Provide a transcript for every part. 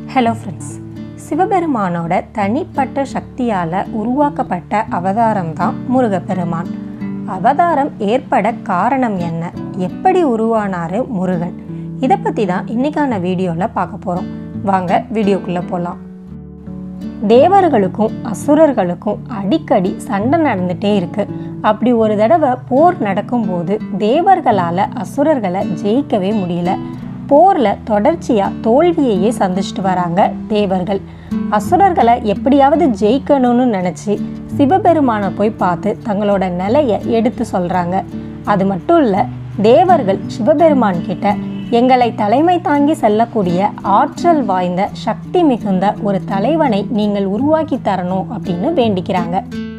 Hello friends, சிவபெருமானோட தனிப்பட்ட சக்தியால் உருவாக்கப்பட்ட அவதாரம் தான் முருகப்பெருமான். அவதாரம் ஏற்பட காரணம் என்ன, எப்படி உருவானார் முருகன், இதை பற்றி தான் இன்றைக்கான வீடியோவில் பார்க்க போகிறோம். வாங்க வீடியோக்குள்ளே போகலாம். தேவர்களுக்கும் அசுரர்களுக்கும் அடிக்கடி சண்டை நடந்துகிட்டே இருக்குது. அப்படி ஒரு தடவை போர் நடக்கும்போது தேவர்களால் அசுரர்களை ஜெயிக்கவே முடியல. போரில் தொடர்ச்சியாக தோல்வியையே சந்திச்சுட்டு வராங்க தேவர்கள். அசுரர்களை எப்படியாவது ஜெயிக்கணும்னு நினச்சி சிவபெருமானை போய் பார்த்து தங்களோட நிலையை எடுத்து சொல்கிறாங்க. அது மட்டும் இல்லை, தேவர்கள் சிவபெருமான் கிட்ட எங்களை தலைமை தாங்கி செல்லக்கூடிய ஆற்றல் வாய்ந்த சக்தி மிகுந்த ஒரு தலைவனை நீங்கள் உருவாக்கி தரணும் அப்படின்னு வேண்டிக்கிறாங்க.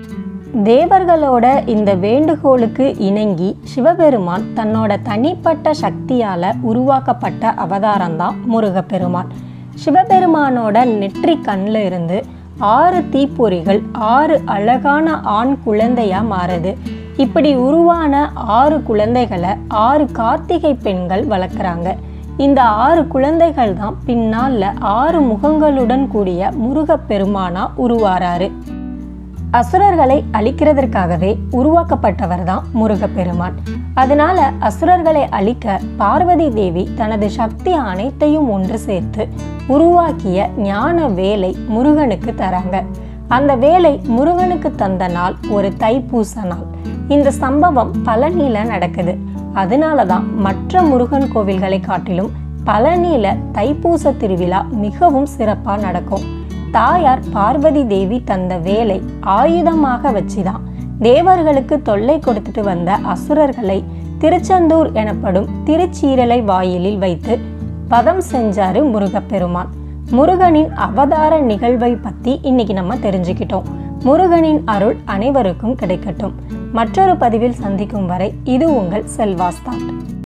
தேவர்களோட இந்த வேண்டுகோளுக்கு இணங்கி சிவபெருமான் தன்னோட தனிப்பட்ட சக்தியால் உருவாக்கப்பட்ட அவதாரம் தான் முருகப்பெருமான். சிவபெருமானோட நெற்றி கண்ணில் இருந்து 6 தீப்பொறிகள் 6 அழகான ஆண் குழந்தையா மாறுது. இப்படி உருவான 6 குழந்தைகளை 6 கார்த்திகை பெண்கள் வளர்க்குறாங்க. இந்த 6 குழந்தைகள் தான் பின்னால் 6 முகங்களுடன் கூடிய முருகப்பெருமானா உருவாராரு. அசுரர்களை அழிக்கிறதற்காகவே உருவாக்கப்பட்டவர் தான் முருகப்பெருமான். அதனால அசுரர்களை அழிக்க பார்வதி தேவி தனது சக்தி அனைத்தையும் ஒன்று சேர்த்து உருவாக்கிய ஞான வேலை முருகனுக்கு தராங்க. அந்த வேலை முருகனுக்கு தந்த நாள் ஒரு தைப்பூச நாள். இந்த சம்பவம் பழனியில நடக்குது. அதனால தான் மற்ற முருகன் கோவில்களை காட்டிலும் பழனியில தைப்பூச திருவிழா மிகவும் சிறப்பாக நடக்கும். தாயார் பார்வதி தேவி தந்த வேலை ஆயுதமாக வச்சுதான் தேவர்களுக்கு தொல்லை கொடுத்துட்டு வந்த அசுரர்களை திருச்செந்தூர் எனப்படும் திருச்சீரலை வாயிலில் வைத்து வதம் செஞ்சாரு முருகப்பெருமான். முருகனின் அவதார நிகழ்வை பற்றி இன்னைக்கு நம்ம தெரிஞ்சுக்கிட்டோம். முருகனின் அருள் அனைவருக்கும் கிடைக்கட்டும். மற்றொரு பதிவில் சந்திக்கும் வரை இது உங்கள் செல்வாஸ்தாட்.